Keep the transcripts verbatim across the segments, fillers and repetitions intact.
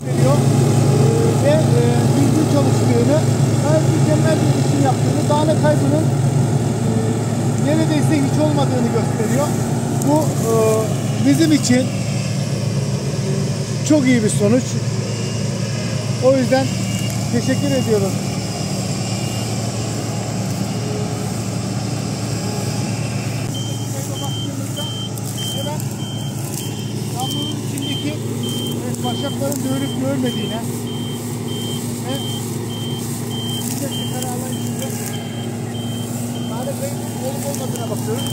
Veriyor. Ee, ve e, düzgün çalıştığını, gayet mükemmel bir işin yaptığını, dağına kaybının e, neredeyse hiç olmadığını gösteriyor. Bu e, bizim için çok iyi bir sonuç. O yüzden teşekkür ediyorum. Kamyonun içindeki evet, başakların dövülüp görmediğine ve yüksek bir kararlar içinde dağda kaybının olup olmadığına bakıyoruz.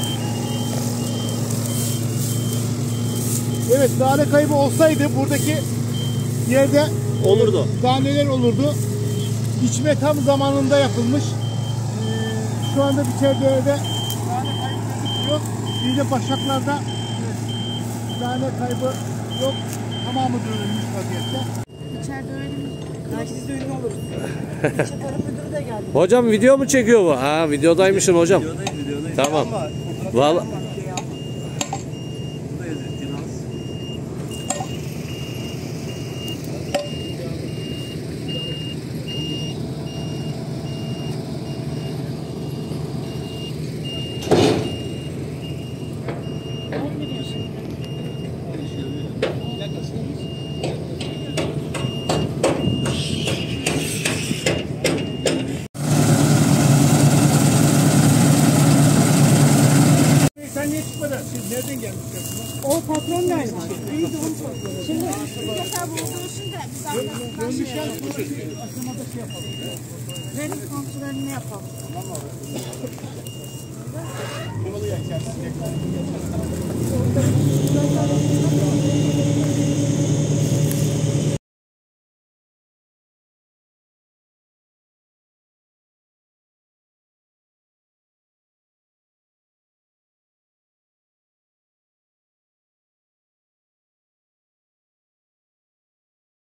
Evet, dağda kaybı olsaydı buradaki yerde olurdu. Daneler olurdu. İçme tam zamanında yapılmış. Ee, şu anda bir çevrede dane kaybı gözüküyor. Bir de başaklarda dane kaybı yok. Tamamı dövülmüş vaziyette. İçeride öyle mi? Belki biz de ünlü oluruz. İçe tarım müdürü de geldi. Hocam video mu çekiyor bu? Ha, videodaymışım hocam. Videodayım, videodayım. Tamam. Vallahi Sen niye çıkmadın? Siz nereden gelmişsiniz? O patron galiba. İyi de onu patron. Şimdi bir defa bulduğu için de biz artık Dönmüşken sonraki aşamada şey yapalım. verim kontrolünü yapalım. Tamam abi. Yolu yaşarsın.